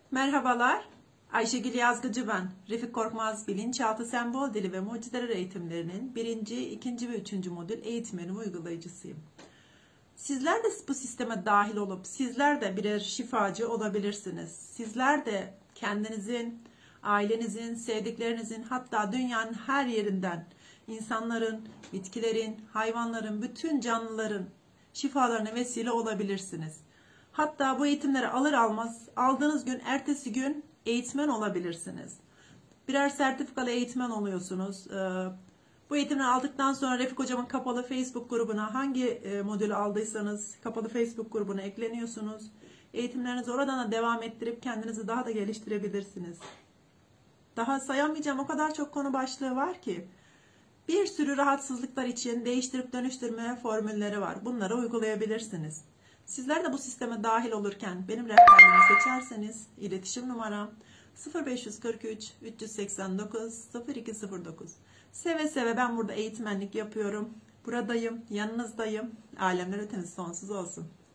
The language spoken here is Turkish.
Merhabalar, Ayşegül Yazgıcı ben. Refik Korkmaz Bilinçaltı Sembol Dili ve Mucizeler eğitimlerinin 1., 2. ve 3. modül eğitmeni uygulayıcısıyım. Sizler de bu sisteme dahil olup sizler de birer şifacı olabilirsiniz. Sizler de kendinizin, ailenizin, sevdiklerinizin, hatta dünyanın her yerinden insanların, bitkilerin, hayvanların, bütün canlıların şifalarına vesile olabilirsiniz. Hatta bu eğitimleri alır almaz aldığınız gün ertesi gün eğitmen olabilirsiniz. Birer sertifikalı eğitmen oluyorsunuz. Bu eğitimleri aldıktan sonra Refik Hocam'ın kapalı Facebook grubuna hangi modülü aldıysanız kapalı Facebook grubuna ekleniyorsunuz. Eğitimlerinizi oradan da devam ettirip kendinizi daha da geliştirebilirsiniz. Daha sayamayacağım o kadar çok konu başlığı var ki. Bir sürü rahatsızlıklar için değiştirip dönüştürme formülleri var. Bunları uygulayabilirsiniz. Sizler de bu sisteme dahil olurken benim rehberliğimi seçerseniz iletişim numaram 0543 389 0209. Seve seve ben burada eğitmenlik yapıyorum. Buradayım, yanınızdayım. Alemler öteniz sonsuz olsun.